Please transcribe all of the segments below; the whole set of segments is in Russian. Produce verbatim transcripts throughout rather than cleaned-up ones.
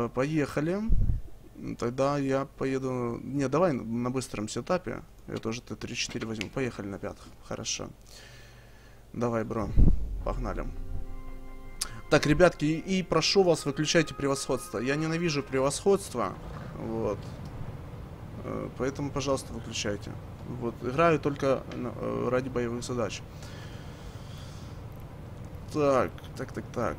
Э, поехали. Тогда я поеду... Не, давай на быстром сетапе. Я тоже Т тридцать четыре возьму. Поехали на пятых. Хорошо. Давай, бро. Погнали. Так, ребятки, и, и прошу вас, выключайте превосходство. Я ненавижу превосходство. Вот. Э, поэтому, пожалуйста, выключайте. Вот. Играю только э, ради боевых задач. Так, так, так, так.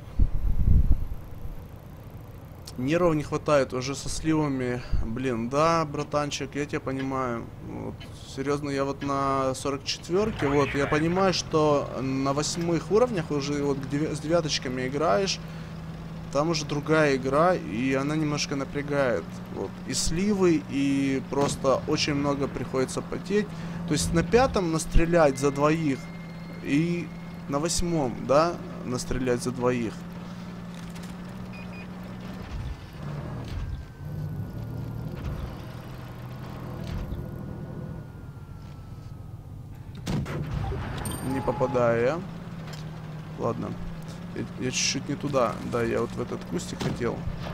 Нервов не хватает уже со сливами. Блин, да, братанчик, я тебя понимаю. Вот, серьезно, я вот на сорок четвёрке, вот, я понимаю, что на восьмых уровнях уже вот с девяточками играешь. Там уже другая игра, и она немножко напрягает. Вот. И сливы, и просто очень много приходится потеть. То есть на пятом настрелять за двоих, и на восьмом, да, настрелять за двоих. Не попадаю я. Ладно. Я чуть-чуть не туда. Да, я вот в этот кустик хотел.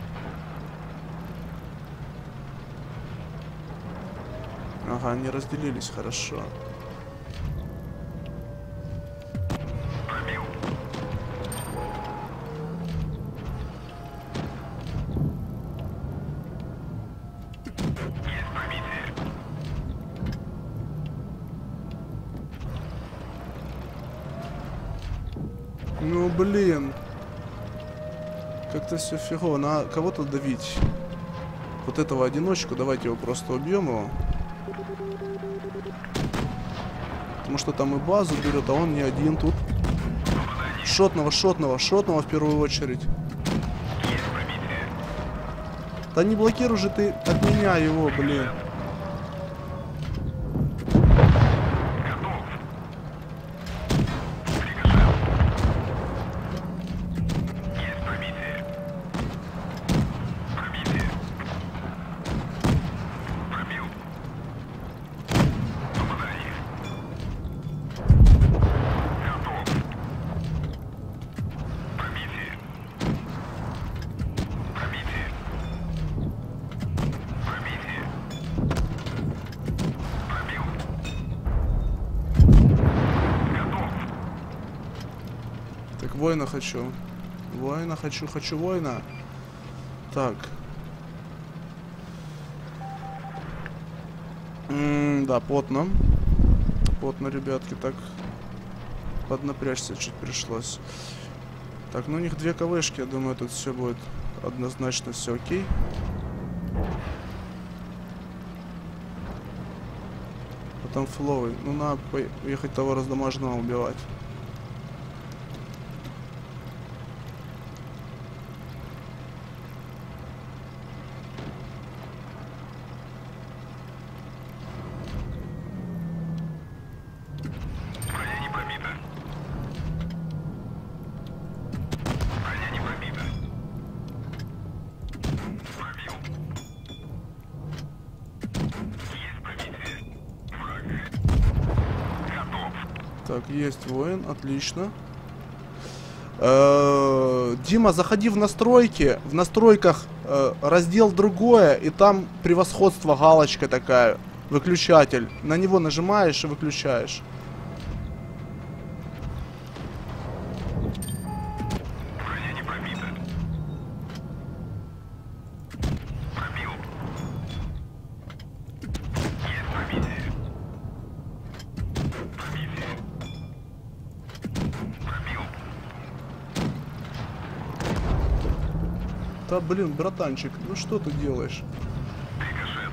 Ага, они разделились, хорошо. Ну блин. Как-то все фигово. Надо кого-то давить. Вот этого одиночку. Давайте его просто убьем его. Потому что там и базу берет, а он не один тут. Шотного, шотного, шотного в первую очередь. Да не блокируй же ты от меня его, блин. Воина хочу. Воина хочу, хочу воина. Так. М-м, да, потно. Потно, ребятки, так. Поднапрячься чуть пришлось. Так, ну у них две КВшки, я думаю, тут все будет однозначно все окей. Потом фловый. Ну, надо поехать того раздамаженного убивать. Так, есть воин, отлично. Э-э, Дима, заходи в настройки. В настройках э, раздел другое, и там превосходство, галочка такая, выключатель. На него нажимаешь и выключаешь. Да блин, братанчик, ну что ты делаешь? Рикошет.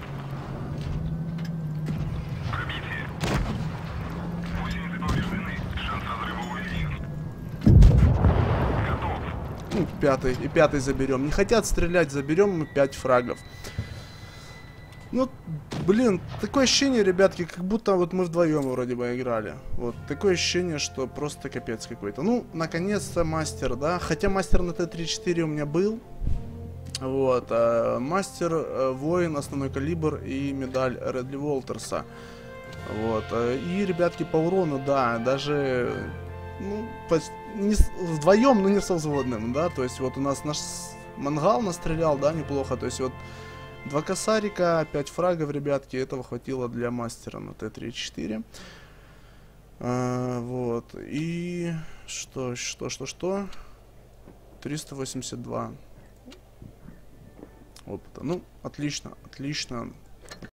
Пробитие. Гусеницы повреждены. Шанс разрыва увеличен. Готов. Ну, пятый. И пятый заберем. Не хотят стрелять, заберем мы пять фрагов. Ну, блин, такое ощущение, ребятки, как будто вот мы вдвоем вроде бы играли. Вот, такое ощущение, что просто капец какой-то. Ну, наконец-то мастер, да? Хотя мастер на Т тридцать четыре у меня был. Вот, а мастер, а, воин, основной калибр и медаль Редли Волтерса. Вот, а, и, ребятки, по урону, да, даже, ну, не, вдвоем, но не со взводным, да, то есть вот у нас наш мангал настрелял, да, неплохо. То есть вот два косарика, пять фрагов, ребятки, этого хватило для мастера на Т тридцать четыре. А, вот. И что, что, что, что? триста восемьдесят два опыта. Ну, отлично, отлично.